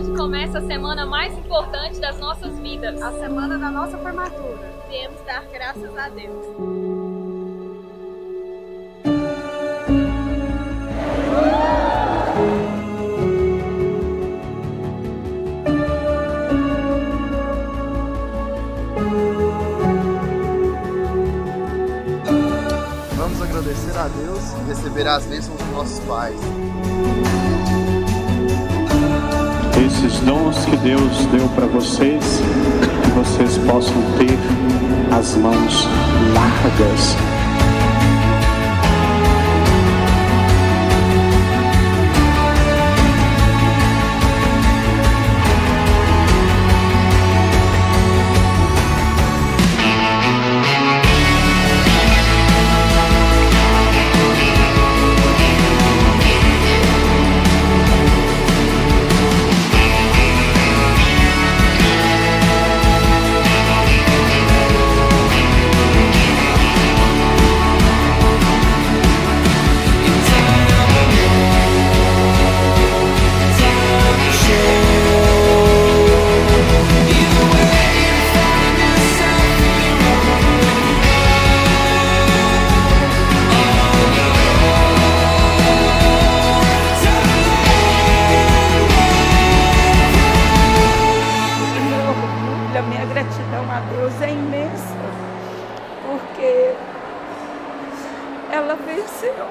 Hoje começa a semana mais importante das nossas vidas, a semana da nossa formatura. Viemos dar graças a Deus. Vamos agradecer a Deus e receber as bênçãos dos nossos pais. Esses dons que Deus deu para vocês, que vocês possam ter as mãos largas. A minha gratidão a Deus é imensa, porque ela venceu.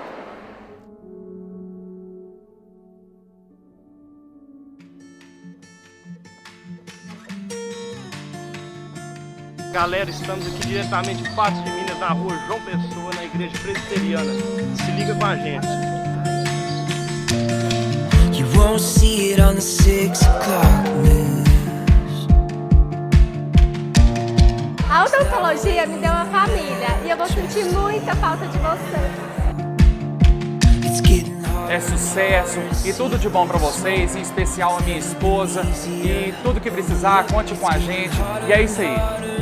Galera, estamos aqui diretamente de Patos de Minas, na rua João Pessoa, na igreja presbiteriana. Se liga com a gente. You won't see it on the 6 o'clock news. A odontologia me deu uma família e eu vou sentir muita falta de vocês. É sucesso e tudo de bom para vocês, em especial a minha esposa. E tudo que precisar, conte com a gente. E é isso aí.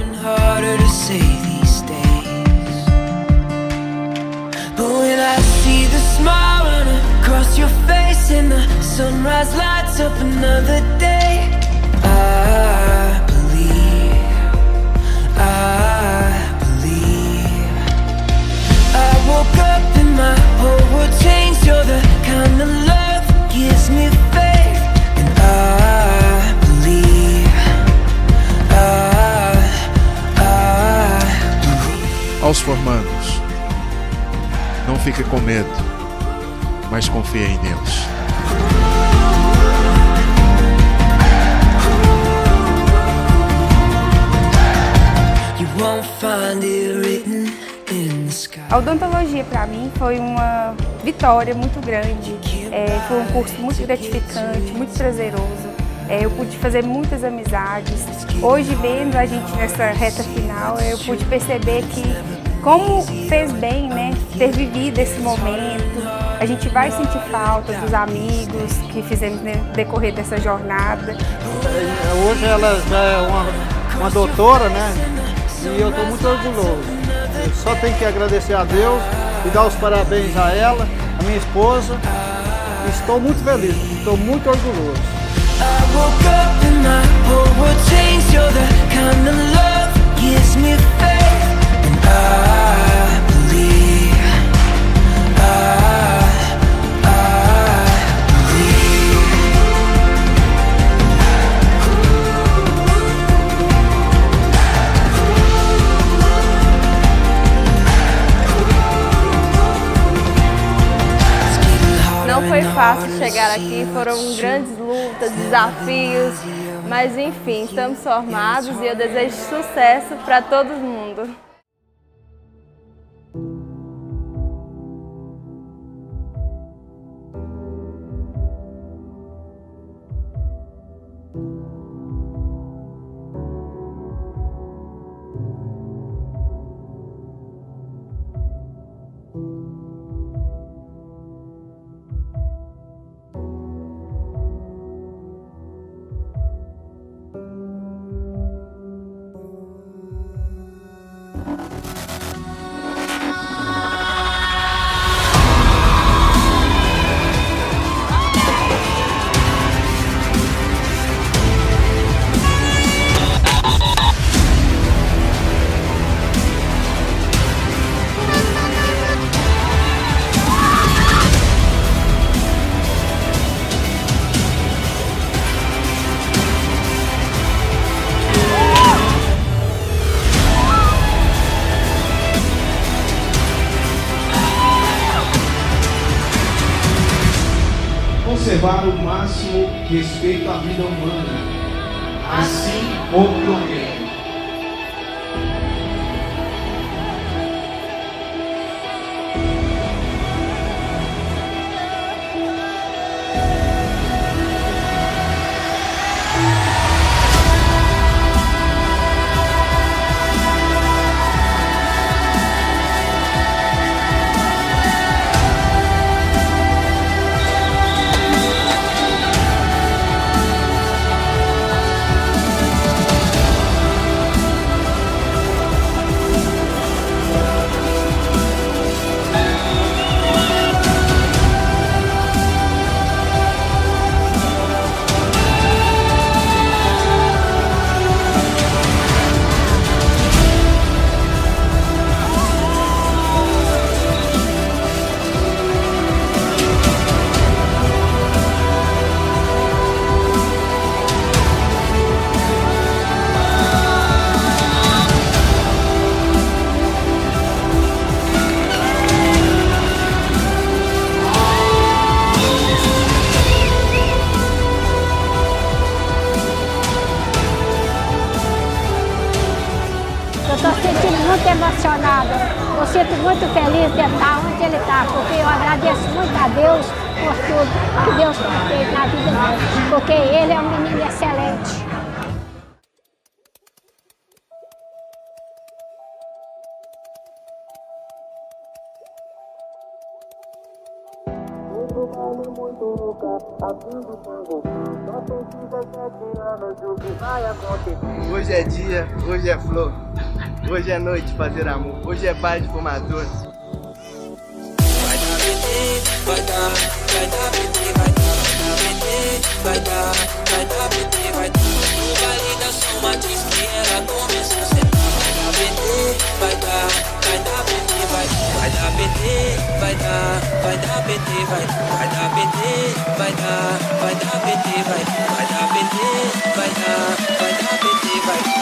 Aos formandos, não fique com medo, mas confie em Deus. A odontologia para mim foi uma vitória muito grande, foi um curso muito gratificante, muito prazeroso. Eu pude fazer muitas amizades. Hoje, vendo a gente nessa reta final, eu pude perceber que como fez bem, né, ter vivido esse momento. A gente vai sentir falta dos amigos que fizemos no decorrer dessa jornada. Hoje ela já é uma doutora, né, e eu estou muito orgulhoso. Eu só tenho que agradecer a Deus e dar os parabéns a ela, a minha esposa. Estou muito feliz, estou muito orgulhoso. I woke up and my whole world changed. You're the kind of love that gives me faith. And I believe, I Não foi fácil chegar aqui, foram grandes lutas, desafios, mas enfim, estamos formados e eu desejo sucesso para todo mundo. preservar o máximo respeito à vida humana. Assim houve alguém. Estou sentindo muito emocionada, eu sinto muito feliz de estar onde ele está, porque eu agradeço muito a Deus por tudo que Deus tem feito na vida dele, porque ele é um menino excelente. Hoje é dia, hoje é flor, hoje é noite de fazer amor, hoje é baile de fumador. Vai dar PT, vai dar PT, vai dar PT, vai dar. No baile da São Matriz que ela começou a sentar. Vai dar PT, vai dar PT, vai dar PT, vai dar PT, vai dar PT, vai dar PT, vai dar PT, vai.